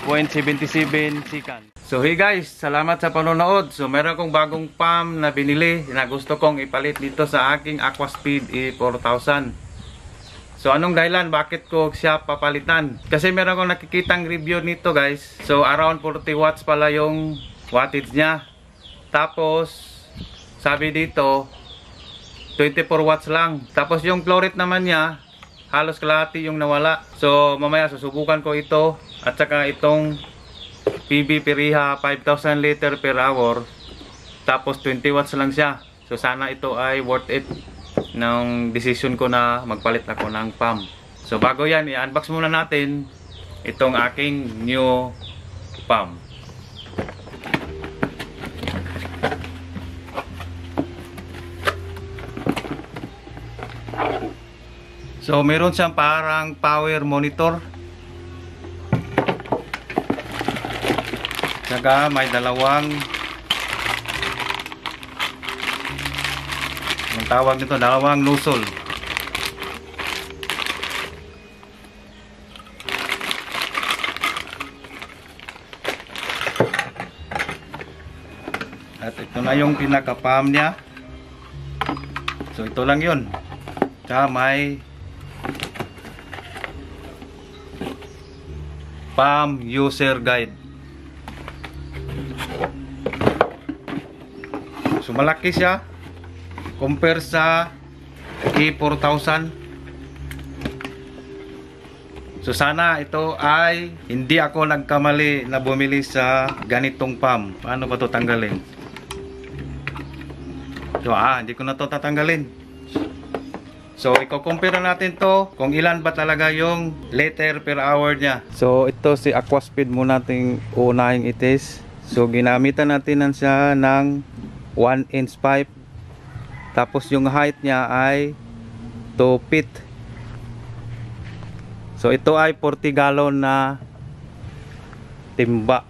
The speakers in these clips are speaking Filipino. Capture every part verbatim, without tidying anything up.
point seven seven seconds. So hey guys, salamat sa panonood. So meron akong bagong pump na binili na gusto kong ipalit dito sa aking Aquaspeed E four thousand. So anong dahilan bakit ko siya papalitan? Kasi meron akong nakikitang review nito guys. So around forty watts pala yung wattage niya. Tapos sabi dito twenty-four watts lang. Tapos yung flow rate naman niya halos kalahati yung nawala. So mamaya susubukan ko ito at saka itong P B Piriha five thousand liter per hour. Tapos twenty watts lang siya. So sana ito ay worth it ng decision ko na magpalit ako ng pump. So bago yan, i-unbox muna natin itong aking new pump. So meron siyang parang power monitor. Saka may dalawang, ang tawag nito, dalawang nozzle. At ito na yung pinaka-pump niya. So ito lang yun. Saka may pump user guide. So malaki siya compare sa E four thousand. So sana ito ay hindi ako nagkamali na bumili sa ganitong pump. Paano ba ito tanggalin? So ah, hindi ko na ito tatanggalin. So i-compare natin to kung ilan ba talaga yung liter per hour niya. So ito si Aquaspeed muna nating unahing itis. So ginamitan natin siya ng one inch pipe. Tapos yung height niya ay two feet. So ito ay forty gallon na timba.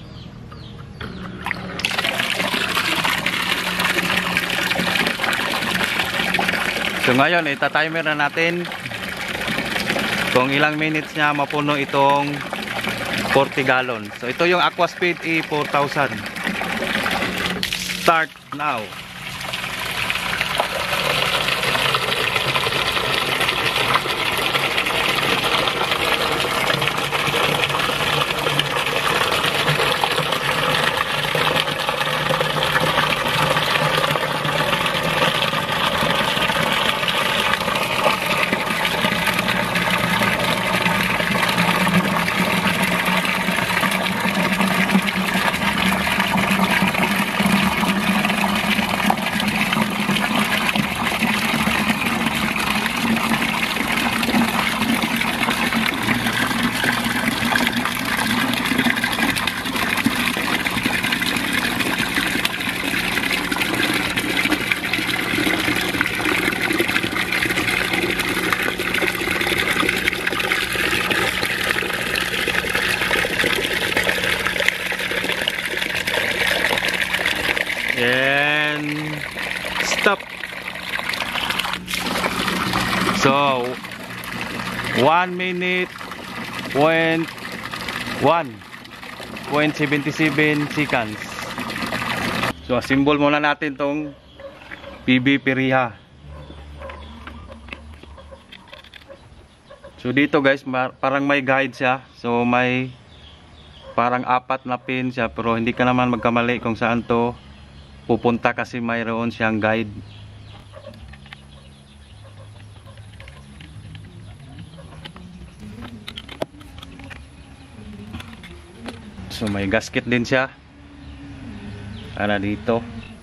So ngayon ita-timer na natin kung ilang minutes niya mapuno itong forty gallon. So ito yung Aquaspeed E four thousand. Start now. And stop. So one minute point one point seven seven seconds. So symbol muna natin tong P B Piriha. So dito guys parang may guide siya. So may parang apat na pin siya, pero hindi ka naman magkamali kung saan to pupunta kasi mayroon siyang guide. So may gasket din siya para dito.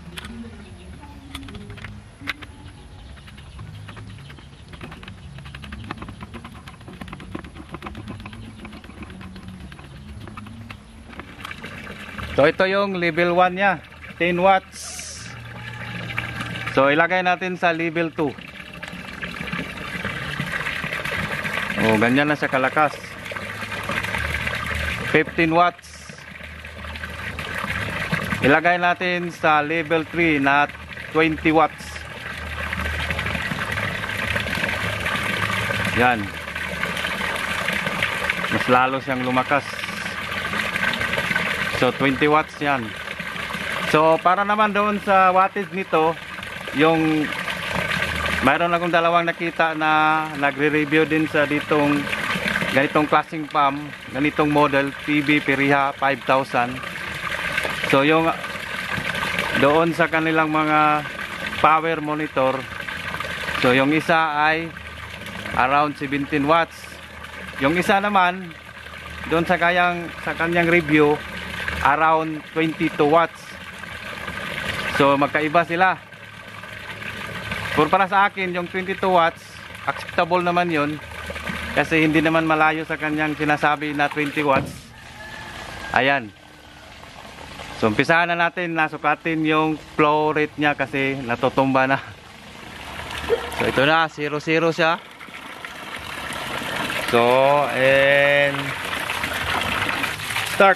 So ito yung level one nya, ten watts. So ilagay natin sa level two. Oh, ganyan na siya kalakas. fifteen watts. Ilagay natin sa level three na twenty watts. Yan. Mas lalo siyang lumakas. So twenty watts yan. So para naman doon sa wattage nito, yung mayroon akong dalawang nakita na nagre-review din sa ditong ganitong klaseng pump, ganitong model P B Periha five thousand. So yung doon sa kanilang mga power monitor, so yung isa ay around seventeen watts. Yung isa naman doon sa kayang sa kanyang review around twenty-two watts. So magkaiba sila. Pero para sa akin yung twenty-two watts acceptable naman yun, kasi hindi naman malayo sa kanyang sinasabi na twenty watts. Ayan. So umpisahan na natin, nasukatin yung flow rate niya kasi natutumba na. So ito na, zero zero siya. So and start.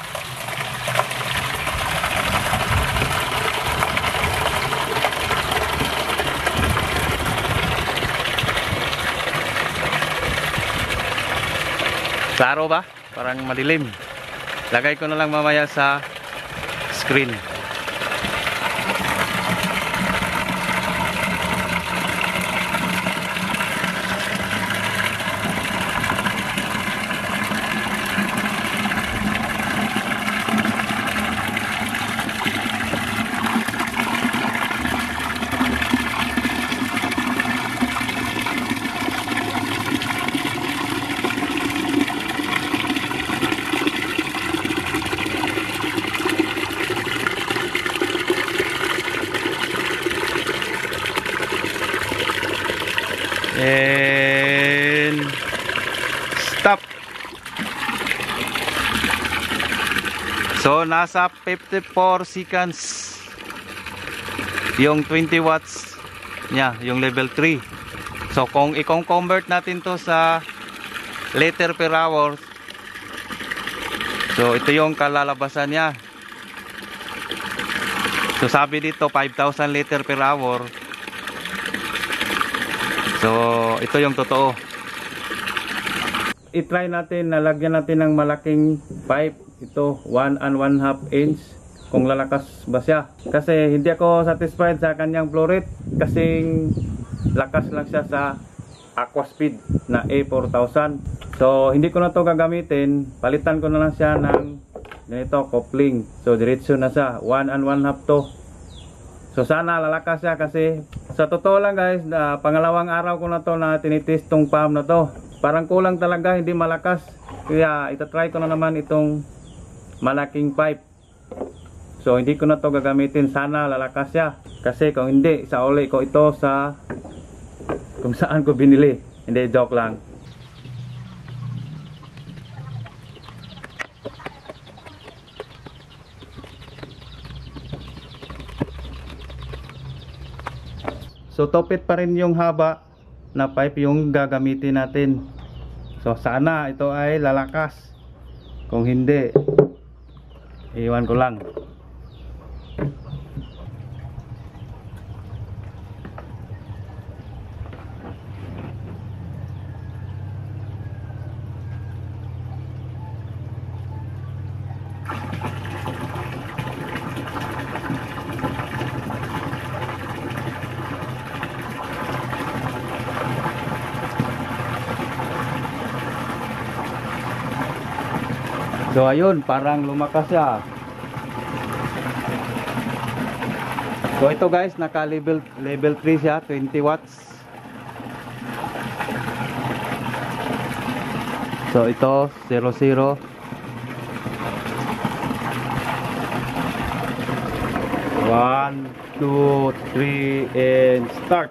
Klaro ba? Parang madilim. Lagay ko na lang mamaya sa screen. And stop. So nasa fifty-four seconds yung twenty watts nya, yung level three. So kung i-convert natin to sa liter per hour, so ito yung kalalabasan niya. So sabi dito five thousand liter per hour. So ito yung totoo. I-try natin na lagyan natin ng malaking pipe. Ito one and one half inch, kung lalakas ba siya. Kasi hindi ako satisfied sa kanyang flow rate, kasing lakas lang siya sa Aquaspeed na A four thousand. So hindi ko na to gagamitin. Palitan ko na lang siya ng ganito, coupling. So diretso na siya, one and one half to. So sana lalakas siya, kasi sa totoo lang guys, na pangalawang araw ko na to na tinitest tong pump na to. Parang kulang talaga, hindi malakas. Kaya itatry ko na naman itong malaking pipe. So hindi ko na to gagamitin, sana lalakas siya. Kasi kung hindi, sa uli ko ito sa kung saan ko binili. Hindi, joke lang. So topit pa rin yung haba na pipe yung gagamitin natin. So sana ito ay lalakas. Kung hindi, iwan ko lang. So ayun, parang lumakas siya. So ito guys, naka level level three siya, twenty watts. So ito zero zero. one two three and start.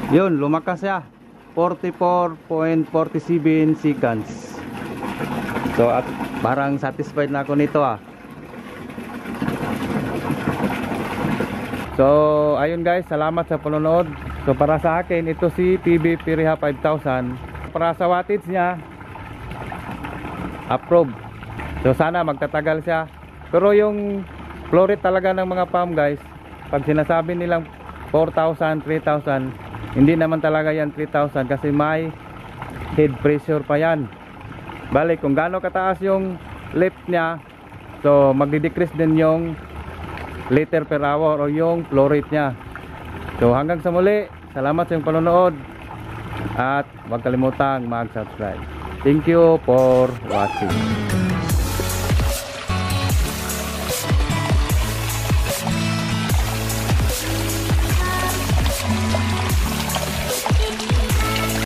Yun, lumakas siya. forty-four point four seven seconds. So at parang satisfied na ako nito ah. So ayun guys, salamat sa panonood. So para sa akin ito si P B Piriha five thousand. Para sa wattage niya, approve. So sana magtatagal siya. Pero yung flow rate talaga ng mga pump guys, pag sinasabi nilang four thousand, three thousand, hindi naman talaga yan three thousand kasi may head pressure pa yan. Balik kung gaano kataas yung lift niya, so magdi-decrease din yung liter per hour o yung flow rate niya. So hanggang sa muli, salamat sa iyong panonood at huwag kalimutang mag-subscribe. Thank you for watching.